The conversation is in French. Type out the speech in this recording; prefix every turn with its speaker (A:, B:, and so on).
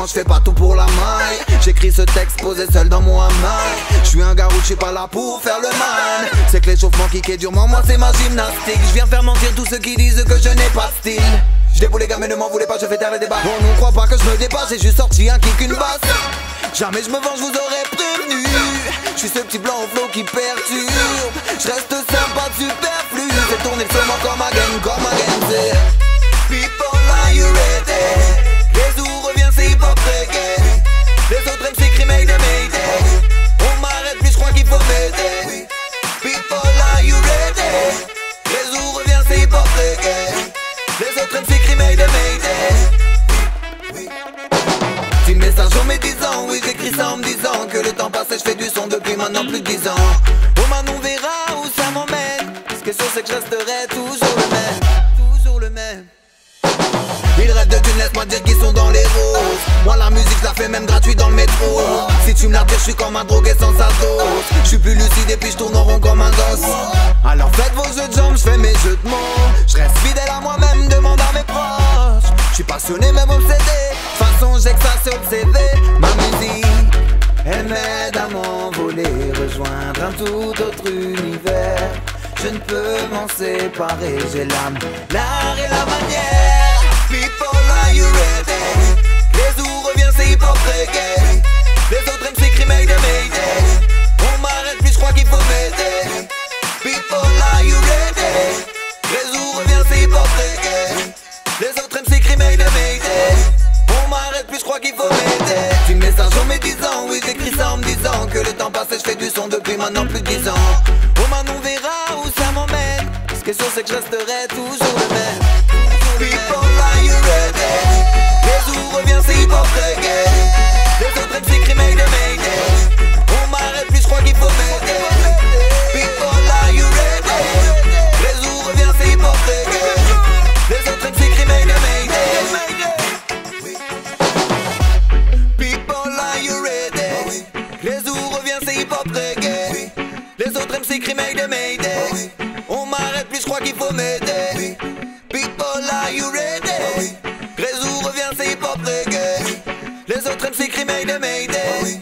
A: je fais pas tout pour la maille. J'écris ce texte posé seul dans mon hamac. Je suis un garou, je suis pas là pour faire le mal. C'est que l'échauffement qui est durement, moi c'est ma gymnastique. Je viens faire mentir tous ceux qui disent que je n'ai pas de style. Je déboule les gars mais ne m'en voulez pas, je fais taire les débats. Bon, non, crois pas que je me dépasse, j'ai juste sorti un kick, une basse. Jamais je me venge, je vous aurais prévenu. Je suis ce petit blanc au flow qui perturbe. Je reste sympa, superflu. Fais tourner le saumon comme again, c'est people, are you ready? Les où revient, c'est hip-hop reggae. Les autres MC crient Mayday, Mayday. On m'arrête plus, je crois qu'il faut m'aider. People, are you ready? Les où revient, c'est hip-hop reggae. Les autres MC crient Mayday, Mayday. Petit message en mes 10 ans, oui j'écris ça en me disant que le temps passe et je fais du son depuis maintenant plus de 10 ans. Oh man, on verra où ça m'emmène. Ce qui est sûr c'est que je resterai toujours le même. Toujours le même. Ils rêvent de thunes, laisse-moi dire qu'ils sont dans les roses. Moi la musique je la fais même gratuit dans le métro. Si tu me la tires je suis comme un drogué sans sa dose. Je suis plus lucide et puis je tourne en rond comme un gosse. Alors faites vos jeux de jambes, je fais mes jeux de mots. Je reste fidèle à moi-même, demande à mes proches. Je suis passionné même obsédé. De toute façon j'ai que ça sur le CV. Ma musique, elle m'aide à m'envoler, rejoindre un tout autre univers. Je ne peux m'en séparer, j'ai l'âme, l'art et la manière. People, are you ready? Les où revient, c'est hip-hop reggae. Les autres MC crient Mayday, Mayday. On m'arrête plus, je crois qu'il faut m'aider. People, are you ready? Les où revient, c'est hip-hop reggae. Les autres MC crient Mayday, Mayday. On m'arrête plus, je crois qu'il faut m'aider. Petit message en mes 10 ans, oui j'écris ça en me disant que le temps passe et je fais du son depuis maintenant plus de 10 ans. Oh man, on verra où ça m'emmène. Ce qui est sûr c'est que je resterai toujours le même. People, are you ready? Les où revient, c'est hip-hop reggae. Les autres MC crient Mayday, Mayday. On m'arrête plus, je crois qu'il faut m'aider. People, are you ready? Les où revient, c'est hip-hop reggae. Les autres MC crient Mayday, Mayday. People, are you ready? Les où revient, c'est hip-hop reggae. Les autres MC crient Mayday, Mayday. On m'arrête plus, je crois qu'il faut m'aider. People, are you ready? Les où revient, c'est hip-hop reggae. Les autres MC crient Mayday, Mayday.